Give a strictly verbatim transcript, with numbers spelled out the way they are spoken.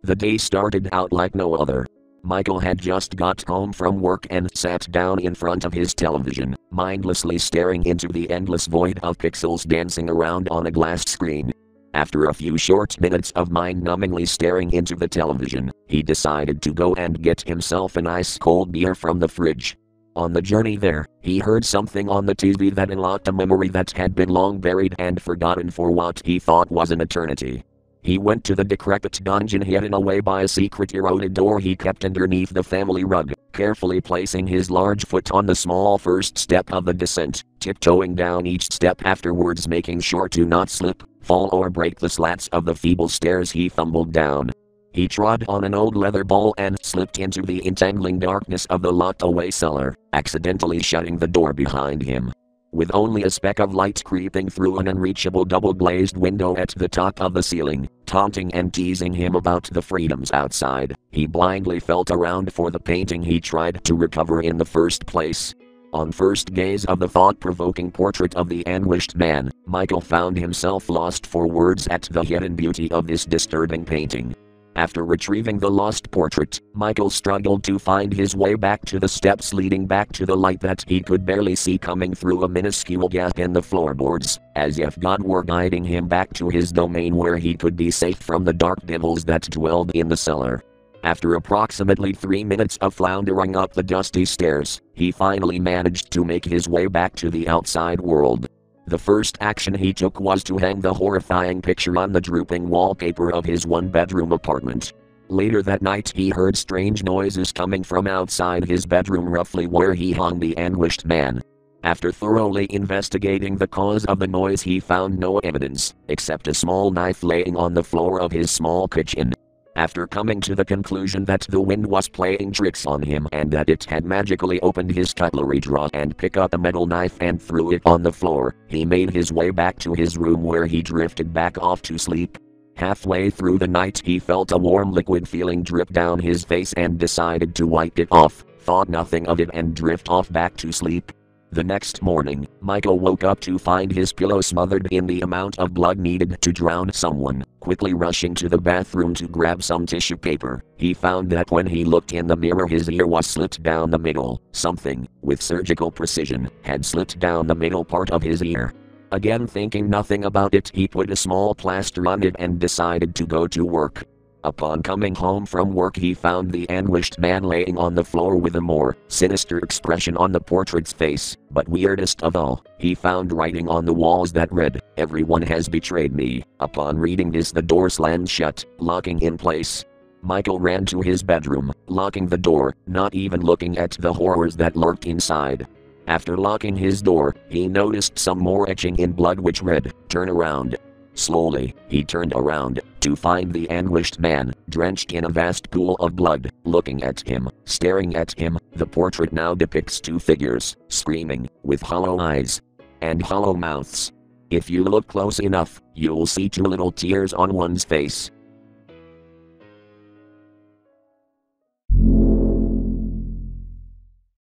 The day started out like no other. Michael had just got home from work and sat down in front of his television, mindlessly staring into the endless void of pixels dancing around on a glass screen. After a few short minutes of mind-numbingly staring into the television, he decided to go and get himself an ice-cold beer from the fridge. On the journey there, he heard something on the T V that unlocked a memory that had been long buried and forgotten for what he thought was an eternity. He went to the decrepit dungeon hidden away by a secret eroded door he kept underneath the family rug, carefully placing his large foot on the small first step of the descent, tiptoeing down each step afterwards, making sure to not slip, fall or break the slats of the feeble stairs he fumbled down. He trod on an old leather ball and slipped into the entangling darkness of the locked-away cellar, accidentally shutting the door behind him. With only a speck of light creeping through an unreachable double-glazed window at the top of the ceiling, taunting and teasing him about the freedoms outside, he blindly felt around for the painting he tried to recover in the first place. On first gaze of the thought-provoking portrait of the anguished man, Michael found himself lost for words at the hidden beauty of this disturbing painting. After retrieving the lost portrait, Michael struggled to find his way back to the steps leading back to the light that he could barely see coming through a minuscule gap in the floorboards, as if God were guiding him back to his domain where he could be safe from the dark devils that dwelled in the cellar. After approximately three minutes of floundering up the dusty stairs, he finally managed to make his way back to the outside world. The first action he took was to hang the horrifying picture on the drooping wallpaper of his one-bedroom apartment. Later that night he heard strange noises coming from outside his bedroom roughly where he hung the anguished man. After thoroughly investigating the cause of the noise, he found no evidence, except a small knife laying on the floor of his small kitchen. After coming to the conclusion that the wind was playing tricks on him and that it had magically opened his cutlery drawer and picked up a metal knife and threw it on the floor, he made his way back to his room where he drifted back off to sleep. Halfway through the night he felt a warm liquid feeling drip down his face and decided to wipe it off, thought nothing of it and drift off back to sleep. The next morning, Michael woke up to find his pillow smothered in the amount of blood needed to drown someone. Quickly rushing to the bathroom to grab some tissue paper, he found that when he looked in the mirror his ear was slit down the middle. Something, with surgical precision, had slit down the middle part of his ear. Again thinking nothing about it, he put a small plaster on it and decided to go to work. Upon coming home from work he found the anguished man laying on the floor with a more sinister expression on the portrait's face, but weirdest of all, he found writing on the walls that read, "Everyone has betrayed me." Upon reading this the door slammed shut, locking in place. Michael ran to his bedroom, locking the door, not even looking at the horrors that lurked inside. After locking his door, he noticed some more etching in blood which read, "Turn around." Slowly, he turned around, to find the anguished man, drenched in a vast pool of blood, looking at him, staring at him. The portrait now depicts two figures, screaming, with hollow eyes and hollow mouths. If you look close enough, you'll see two little tears on one's face.